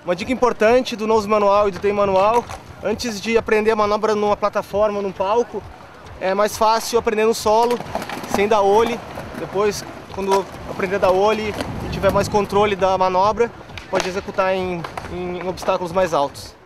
Uma dica importante do nose manual e do tail manual: antes de aprender a manobra numa plataforma, num palco, é mais fácil aprender no solo, sem dar ollie. Depois, quando aprender a dar ollie e tiver mais controle da manobra, pode executar em obstáculos mais altos.